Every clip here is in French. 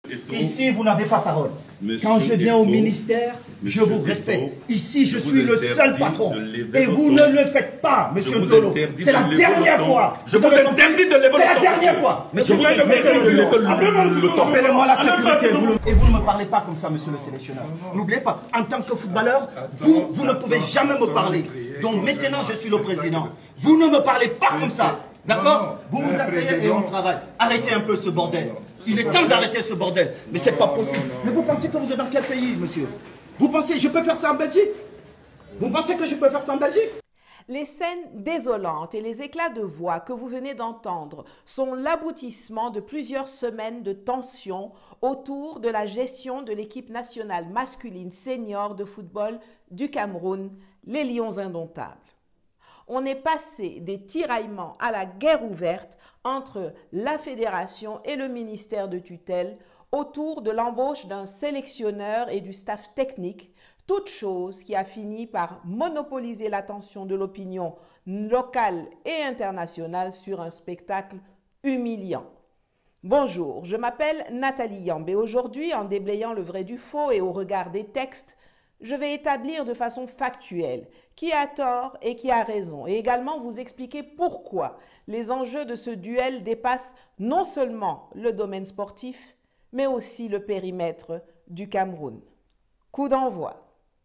Ici, vous n'avez pas parole. Quand je viens au ministère, je vous respecte. Ici, je suis le seul patron. Et vous ne le faites pas, monsieur Zolo. C'est la dernière fois. Je vous interdis de lever le ton. C'est la dernière fois. Je vous interdis de lever le ton. Appelez-moi la sécurité. Et vous ne me parlez pas comme ça, monsieur le sélectionneur. N'oubliez pas, en tant que footballeur, vous ne pouvez jamais me parler. Donc maintenant, je suis le président. Vous ne me parlez pas comme ça. D'accord? Vous vous asseyez et on travaille. Arrêtez un peu ce bordel. Il est temps d'arrêter ce bordel. Mais c'est pas possible. Mais vous pensez que vous êtes dans quel pays, monsieur? Vous pensez que je peux faire ça en Belgique? Vous pensez que je peux faire ça en Belgique? Les scènes désolantes et les éclats de voix que vous venez d'entendre sont l'aboutissement de plusieurs semaines de tension autour de la gestion de l'équipe nationale masculine senior de football du Cameroun, les Lions indomptables. On est passé des tiraillements à la guerre ouverte entre la fédération et le ministère de tutelle autour de l'embauche d'un sélectionneur et du staff technique, toute chose qui a fini par monopoliser l'attention de l'opinion locale et internationale sur un spectacle humiliant. Bonjour, je m'appelle Nathalie Yambe et aujourd'hui, en déblayant le vrai du faux et au regard des textes, je vais établir de façon factuelle qui a tort et qui a raison et également vous expliquer pourquoi les enjeux de ce duel dépassent non seulement le domaine sportif, mais aussi le périmètre du Cameroun. Coup d'envoi.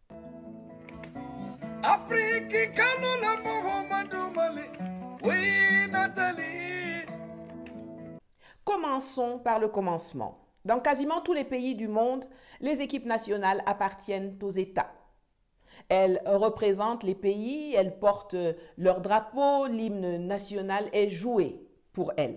Commençons par le commencement. Dans quasiment tous les pays du monde, les équipes nationales appartiennent aux États. Elles représentent les pays, elles portent leur drapeau, l'hymne national est joué pour elles.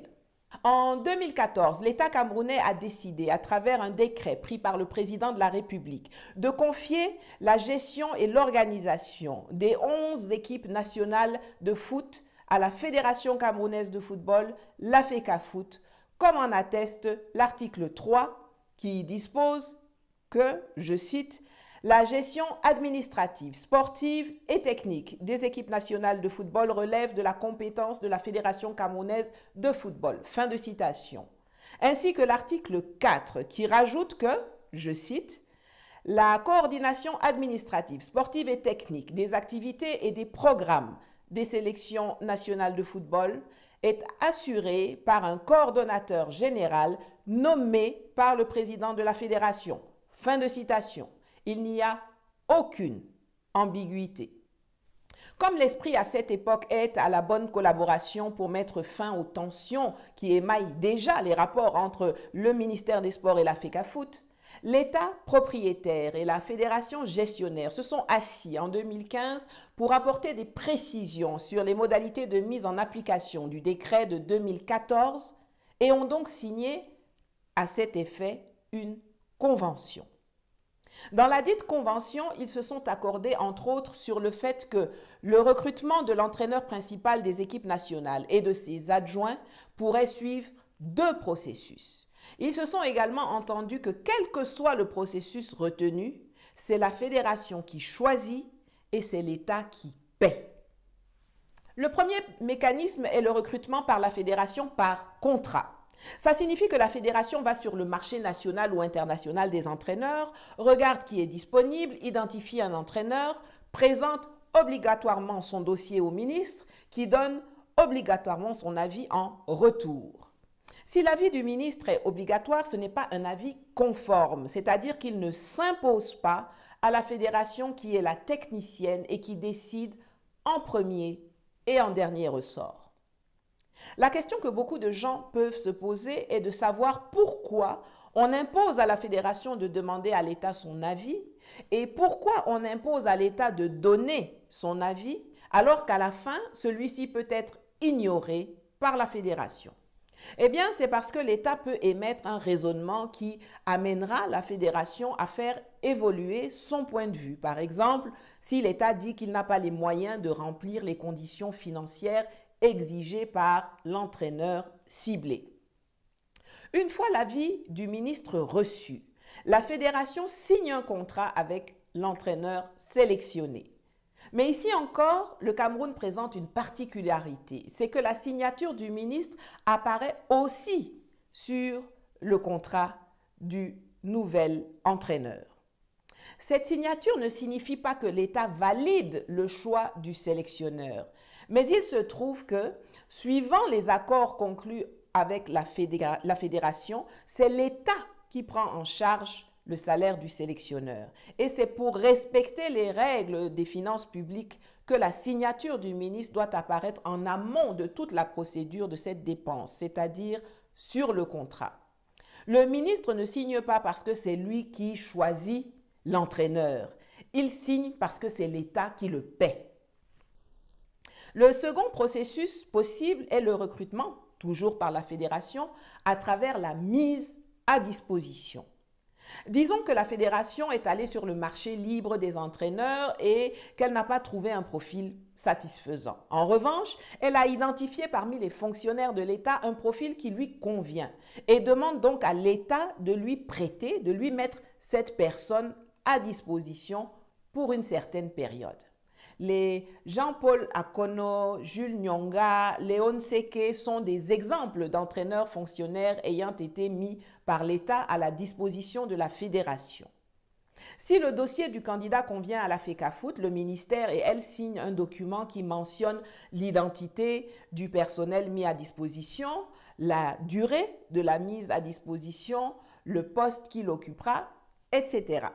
En 2014, l'État camerounais a décidé, à travers un décret pris par le président de la République, de confier la gestion et l'organisation des 11 équipes nationales de foot à la Fédération camerounaise de football, la FECAFOOT, comme en atteste l'article 3 qui dispose que, je cite, « La gestion administrative, sportive et technique des équipes nationales de football relève de la compétence de la Fédération camerounaise de football ». Fin de citation. Ainsi que l'article 4 qui rajoute que, je cite, « La coordination administrative, sportive et technique des activités et des programmes des sélections nationales de football est assurée par un coordonnateur général nommé par le président de la fédération. » Fin de citation. Il n'y a aucune ambiguïté. Comme l'esprit à cette époque est à la bonne collaboration pour mettre fin aux tensions qui émaillent déjà les rapports entre le ministère des Sports et la FECAFOOT, l'État propriétaire et la fédération gestionnaire se sont assis en 2015 pour apporter des précisions sur les modalités de mise en application du décret de 2014 et ont donc signé à cet effet une convention. Dans la dite convention, ils se sont accordés entre autres sur le fait que le recrutement de l'entraîneur principal des équipes nationales et de ses adjoints pourrait suivre deux processus. Ils se sont également entendus que quel que soit le processus retenu, c'est la fédération qui choisit et c'est l'État qui paie. Le premier mécanisme est le recrutement par la fédération par contrat. Ça signifie que la fédération va sur le marché national ou international des entraîneurs, regarde qui est disponible, identifie un entraîneur, présente obligatoirement son dossier au ministre qui donne obligatoirement son avis en retour. Si l'avis du ministre est obligatoire, ce n'est pas un avis conforme, c'est-à-dire qu'il ne s'impose pas à la fédération qui est la technicienne et qui décide en premier et en dernier ressort. La question que beaucoup de gens peuvent se poser est de savoir pourquoi on impose à la fédération de demander à l'État son avis et pourquoi on impose à l'État de donner son avis alors qu'à la fin, celui-ci peut être ignoré par la fédération. Eh bien, c'est parce que l'État peut émettre un raisonnement qui amènera la fédération à faire évoluer son point de vue. Par exemple, si l'État dit qu'il n'a pas les moyens de remplir les conditions financières exigées par l'entraîneur ciblé. Une fois l'avis du ministre reçu, la fédération signe un contrat avec l'entraîneur sélectionné. Mais ici encore, le Cameroun présente une particularité, c'est que la signature du ministre apparaît aussi sur le contrat du nouvel entraîneur. Cette signature ne signifie pas que l'État valide le choix du sélectionneur, mais il se trouve que, suivant les accords conclus avec la fédération, c'est l'État qui prend en charge le salaire du sélectionneur. Et c'est pour respecter les règles des finances publiques que la signature du ministre doit apparaître en amont de toute la procédure de cette dépense, c'est-à-dire sur le contrat. Le ministre ne signe pas parce que c'est lui qui choisit l'entraîneur. Il signe parce que c'est l'État qui le paie. Le second processus possible est le recrutement, toujours par la fédération, à travers la mise à disposition. Disons que la fédération est allée sur le marché libre des entraîneurs et qu'elle n'a pas trouvé un profil satisfaisant. En revanche, elle a identifié parmi les fonctionnaires de l'État un profil qui lui convient et demande donc à l'État de lui prêter, de lui mettre cette personne à disposition pour une certaine période. Les Jean-Paul Akono, Jules Nyonga, Léon Seke sont des exemples d'entraîneurs fonctionnaires ayant été mis par l'État à la disposition de la fédération. Si le dossier du candidat convient à la FECAFOOT, le ministère et elle signent un document qui mentionne l'identité du personnel mis à disposition, la durée de la mise à disposition, le poste qu'il occupera, etc.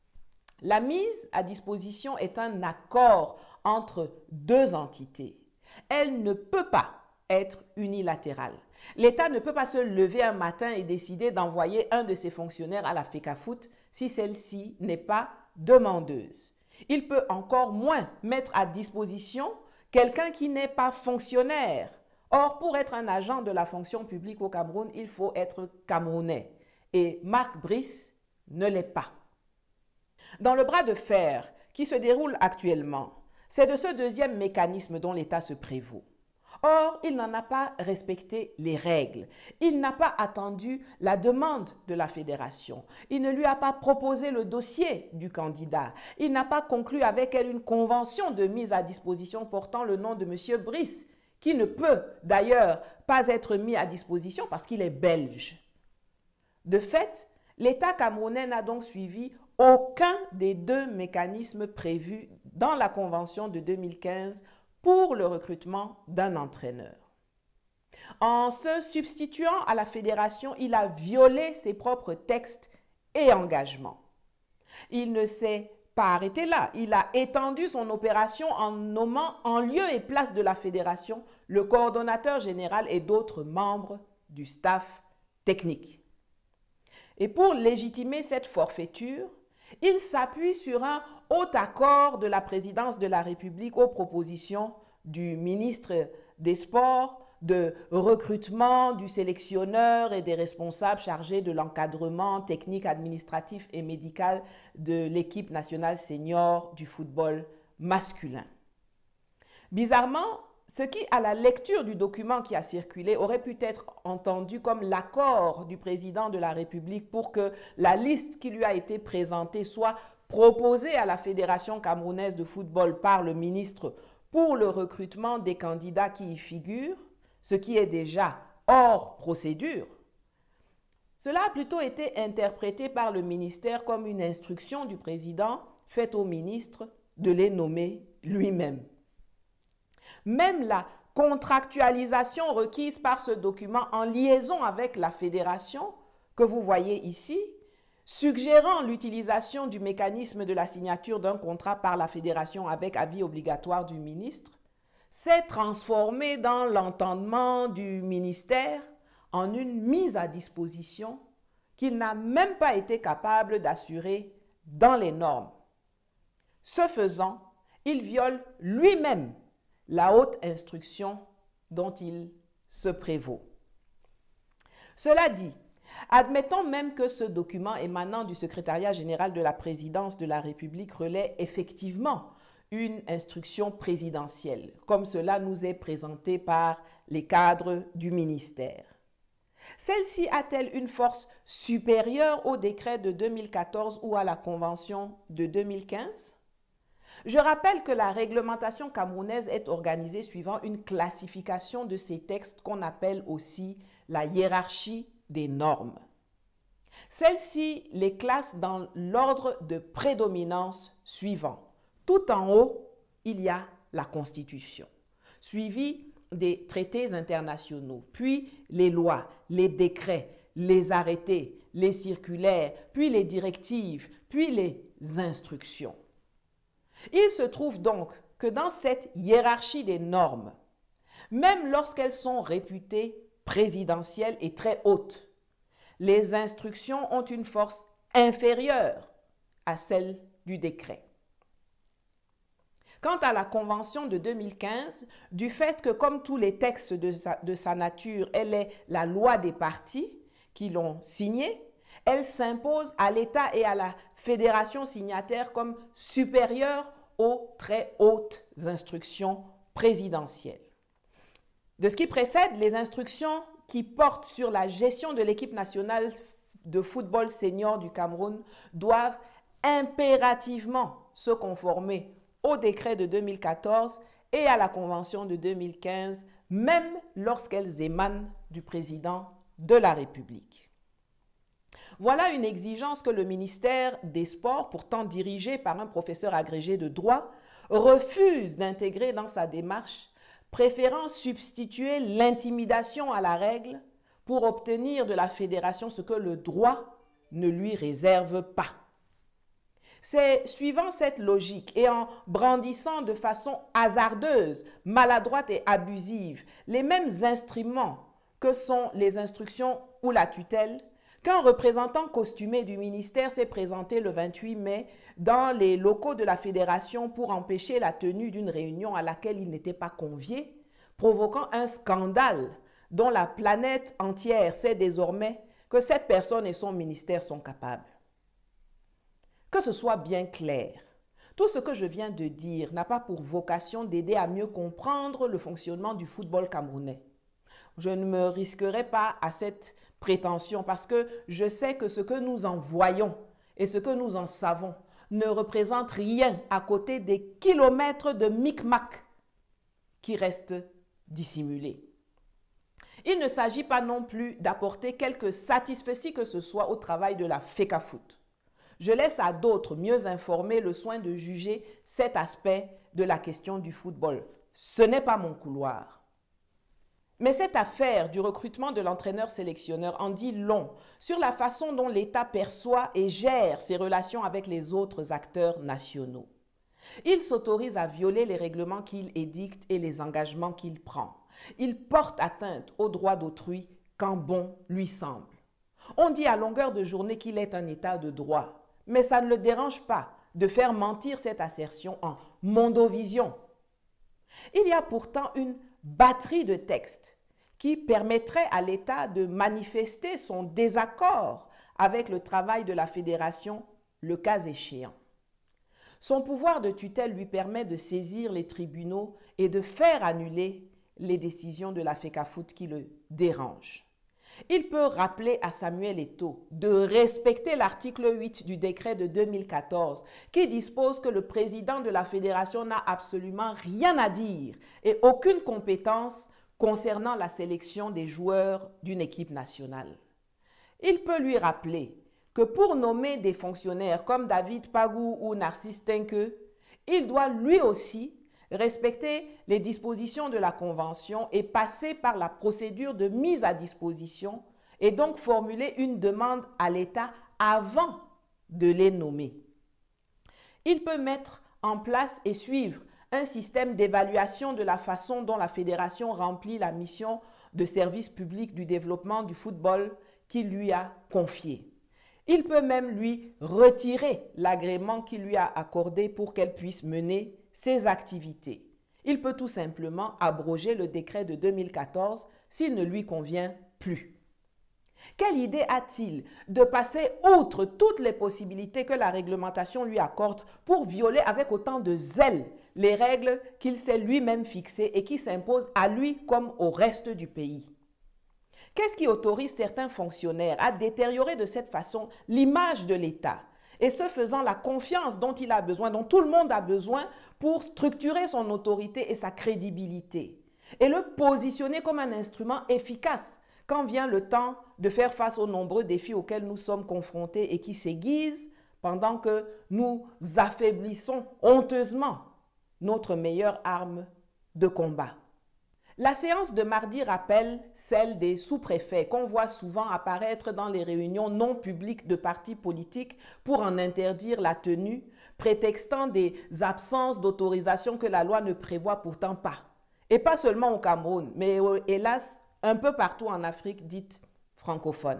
La mise à disposition est un accord entre deux entités. Elle ne peut pas être unilatérale. L'État ne peut pas se lever un matin et décider d'envoyer un de ses fonctionnaires à la FECAFOOT si celle-ci n'est pas demandeuse. Il peut encore moins mettre à disposition quelqu'un qui n'est pas fonctionnaire. Or, pour être un agent de la fonction publique au Cameroun, il faut être camerounais. Et Marc Brice ne l'est pas. Dans le bras de fer qui se déroule actuellement, c'est de ce deuxième mécanisme dont l'État se prévaut. Or, il n'en a pas respecté les règles. Il n'a pas attendu la demande de la fédération. Il ne lui a pas proposé le dossier du candidat. Il n'a pas conclu avec elle une convention de mise à disposition portant le nom de M. Brice, qui ne peut d'ailleurs pas être mis à disposition parce qu'il est belge. De fait, l'État camerounais n'a donc suivi aucun des deux mécanismes prévus dans la convention de 2015 pour le recrutement d'un entraîneur. En se substituant à la fédération, il a violé ses propres textes et engagements. Il ne s'est pas arrêté là. Il a étendu son opération en nommant en lieu et place de la fédération le coordonnateur général et d'autres membres du staff technique. Et pour légitimer cette forfaiture, il s'appuie sur un haut accord de la présidence de la République aux propositions du ministre des Sports, de recrutement du sélectionneur et des responsables chargés de l'encadrement technique, administratif et médical de l'équipe nationale senior du football masculin. Bizarrement, ce qui, à la lecture du document qui a circulé, aurait pu être entendu comme l'accord du président de la République pour que la liste qui lui a été présentée soit proposée à la Fédération camerounaise de football par le ministre pour le recrutement des candidats qui y figurent, ce qui est déjà hors procédure. Cela a plutôt été interprété par le ministère comme une instruction du président faite au ministre de les nommer lui-même. Même la contractualisation requise par ce document en liaison avec la fédération que vous voyez ici, suggérant l'utilisation du mécanisme de la signature d'un contrat par la fédération avec avis obligatoire du ministre, s'est transformée dans l'entendement du ministère en une mise à disposition qu'il n'a même pas été capable d'assurer dans les normes. Ce faisant, il viole lui-même la haute instruction dont il se prévaut. Cela dit, admettons même que ce document émanant du secrétariat général de la présidence de la République relaie effectivement une instruction présidentielle, comme cela nous est présenté par les cadres du ministère. Celle-ci a-t-elle une force supérieure au décret de 2014 ou à la convention de 2015 ? Je rappelle que la réglementation camerounaise est organisée suivant une classification de ces textes qu'on appelle aussi la hiérarchie des normes. Celle-ci les classe dans l'ordre de prédominance suivant. Tout en haut, il y a la Constitution, suivi des traités internationaux, puis les lois, les décrets, les arrêtés, les circulaires, puis les directives, puis les instructions. Il se trouve donc que dans cette hiérarchie des normes, même lorsqu'elles sont réputées présidentielles et très hautes, les instructions ont une force inférieure à celle du décret. Quant à la Convention de 2015, du fait que comme tous les textes de sa nature, elle est la loi des partis qui l'ont signée, elle s'impose à l'État et à la fédération signataire comme supérieure aux très hautes instructions présidentielles. De ce qui précède, les instructions qui portent sur la gestion de l'équipe nationale de football senior du Cameroun doivent impérativement se conformer au décret de 2014 et à la Convention de 2015, même lorsqu'elles émanent du président de la République. Voilà une exigence que le ministère des Sports, pourtant dirigé par un professeur agrégé de droit, refuse d'intégrer dans sa démarche, préférant substituer l'intimidation à la règle pour obtenir de la fédération ce que le droit ne lui réserve pas. C'est suivant cette logique et en brandissant de façon hasardeuse, maladroite et abusive les mêmes instruments que sont les instructions ou la tutelle, qu'un représentant costumé du ministère s'est présenté le 28 mai dans les locaux de la fédération pour empêcher la tenue d'une réunion à laquelle il n'était pas convié, provoquant un scandale dont la planète entière sait désormais que cette personne et son ministère sont capables. Que ce soit bien clair, tout ce que je viens de dire n'a pas pour vocation d'aider à mieux comprendre le fonctionnement du football camerounais. Je ne me risquerai pas à cette prétention parce que je sais que ce que nous en voyons et ce que nous en savons ne représente rien à côté des kilomètres de micmac qui restent dissimulés. Il ne s'agit pas non plus d'apporter quelque satisfecit que ce soit au travail de la FECAFOOT. Je laisse à d'autres mieux informés le soin de juger cet aspect de la question du football. Ce n'est pas mon couloir. Mais cette affaire du recrutement de l'entraîneur-sélectionneur en dit long sur la façon dont l'État perçoit et gère ses relations avec les autres acteurs nationaux. Il s'autorise à violer les règlements qu'il édicte et les engagements qu'il prend. Il porte atteinte aux droits d'autrui quand bon lui semble. On dit à longueur de journée qu'il est un État de droit, mais ça ne le dérange pas de faire mentir cette assertion en mondovision. Il y a pourtant une batterie de textes qui permettrait à l'État de manifester son désaccord avec le travail de la fédération, le cas échéant. Son pouvoir de tutelle lui permet de saisir les tribunaux et de faire annuler les décisions de la FECAFOOT qui le dérangent. Il peut rappeler à Samuel Eto'o de respecter l'article 8 du décret de 2014 qui dispose que le président de la fédération n'a absolument rien à dire et aucune compétence concernant la sélection des joueurs d'une équipe nationale. Il peut lui rappeler que pour nommer des fonctionnaires comme David Pagou ou Narcisse Tenke, il doit lui aussi respecter les dispositions de la Convention et passer par la procédure de mise à disposition et donc formuler une demande à l'État avant de les nommer. Il peut mettre en place et suivre un système d'évaluation de la façon dont la fédération remplit la mission de service public du développement du football qu'il lui a confiée. Il peut même lui retirer l'agrément qu'il lui a accordé pour qu'elle puisse mener ses activités. Il peut tout simplement abroger le décret de 2014 s'il ne lui convient plus. Quelle idée a-t-il de passer outre toutes les possibilités que la réglementation lui accorde pour violer avec autant de zèle les règles qu'il s'est lui-même fixées et qui s'imposent à lui comme au reste du pays? Qu'est-ce qui autorise certains fonctionnaires à détériorer de cette façon l'image de l'État et ce faisant la confiance dont il a besoin, dont tout le monde a besoin pour structurer son autorité et sa crédibilité et le positionner comme un instrument efficace quand vient le temps de faire face aux nombreux défis auxquels nous sommes confrontés et qui s'aiguisent pendant que nous affaiblissons honteusement notre meilleure arme de combat. La séance de mardi rappelle celle des sous-préfets qu'on voit souvent apparaître dans les réunions non publiques de partis politiques pour en interdire la tenue, prétextant des absences d'autorisation que la loi ne prévoit pourtant pas. Et pas seulement au Cameroun, mais hélas, un peu partout en Afrique dite francophone.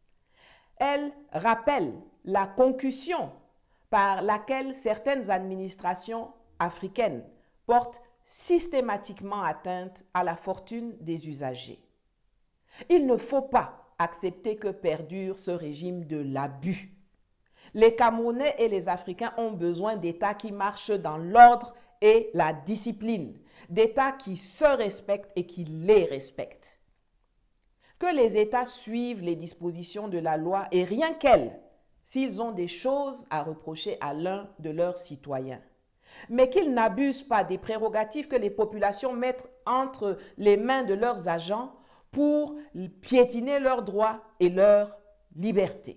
Elle rappelle la concussion par laquelle certaines administrations africaines portent systématiquement atteinte à la fortune des usagers. Il ne faut pas accepter que perdure ce régime de l'abus. Les Camerounais et les Africains ont besoin d'États qui marchent dans l'ordre et la discipline, d'États qui se respectent et qui les respectent. Que les États suivent les dispositions de la loi et rien qu'elles, s'ils ont des choses à reprocher à l'un de leurs citoyens. Mais qu'ils n'abusent pas des prérogatives que les populations mettent entre les mains de leurs agents pour piétiner leurs droits et leurs libertés.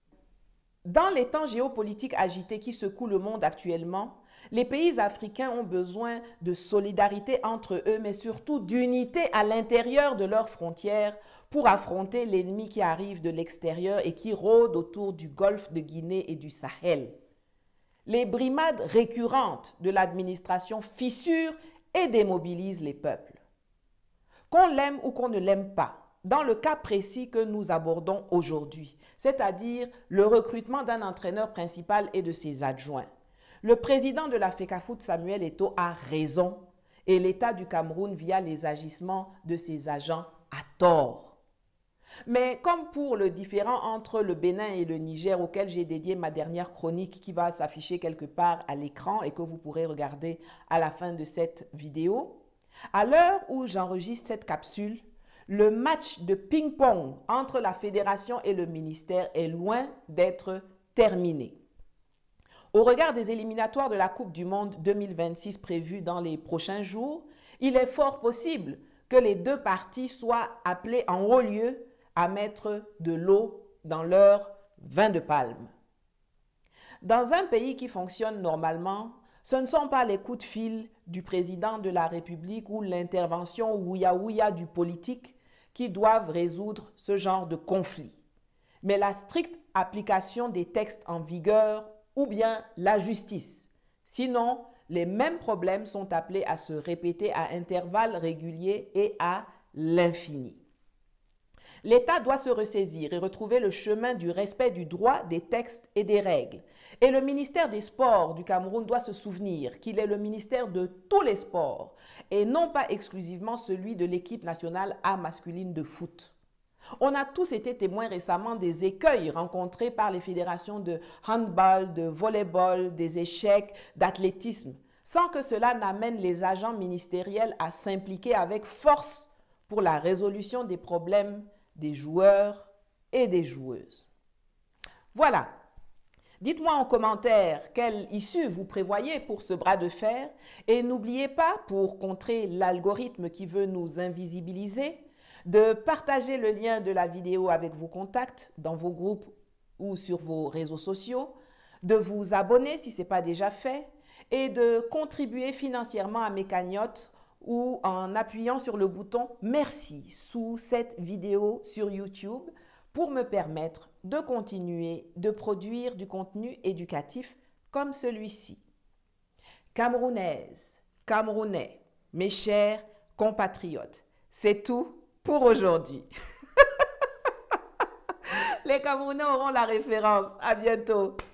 Dans les temps géopolitiques agités qui secouent le monde actuellement, les pays africains ont besoin de solidarité entre eux, mais surtout d'unité à l'intérieur de leurs frontières pour affronter l'ennemi qui arrive de l'extérieur et qui rôde autour du golfe de Guinée et du Sahel. Les brimades récurrentes de l'administration fissurent et démobilisent les peuples. Qu'on l'aime ou qu'on ne l'aime pas, dans le cas précis que nous abordons aujourd'hui, c'est-à-dire le recrutement d'un entraîneur principal et de ses adjoints, le président de la FECAFOOT, Samuel Eto'o, a raison et l'État du Cameroun via les agissements de ses agents a tort. Mais comme pour le différend entre le Bénin et le Niger auquel j'ai dédié ma dernière chronique qui va s'afficher quelque part à l'écran et que vous pourrez regarder à la fin de cette vidéo, à l'heure où j'enregistre cette capsule, le match de ping-pong entre la fédération et le ministère est loin d'être terminé. Au regard des éliminatoires de la Coupe du Monde 2026 prévues dans les prochains jours, il est fort possible que les deux parties soient appelées en haut lieu à mettre de l'eau dans leur vin de palme. Dans un pays qui fonctionne normalement, ce ne sont pas les coups de fil du président de la République ou l'intervention ouïa-ouïa du politique qui doivent résoudre ce genre de conflit, mais la stricte application des textes en vigueur ou bien la justice. Sinon, les mêmes problèmes sont appelés à se répéter à intervalles réguliers et à l'infini. L'État doit se ressaisir et retrouver le chemin du respect du droit, des textes et des règles. Et le ministère des Sports du Cameroun doit se souvenir qu'il est le ministère de tous les sports et non pas exclusivement celui de l'équipe nationale A masculine de foot. On a tous été témoins récemment des écueils rencontrés par les fédérations de handball, de volleyball, des échecs, d'athlétisme, sans que cela n'amène les agents ministériels à s'impliquer avec force pour la résolution des problèmes des joueurs et des joueuses. Voilà. Dites-moi en commentaire quelle issue vous prévoyez pour ce bras de fer et n'oubliez pas, pour contrer l'algorithme qui veut nous invisibiliser, de partager le lien de la vidéo avec vos contacts dans vos groupes ou sur vos réseaux sociaux, de vous abonner si ce n'est pas déjà fait et de contribuer financièrement à mes cagnottes ou en appuyant sur le bouton « Merci » sous cette vidéo sur YouTube pour me permettre de continuer de produire du contenu éducatif comme celui-ci. Camerounaises, Camerounais, mes chers compatriotes, c'est tout pour aujourd'hui. Les Camerounais auront la référence. À bientôt.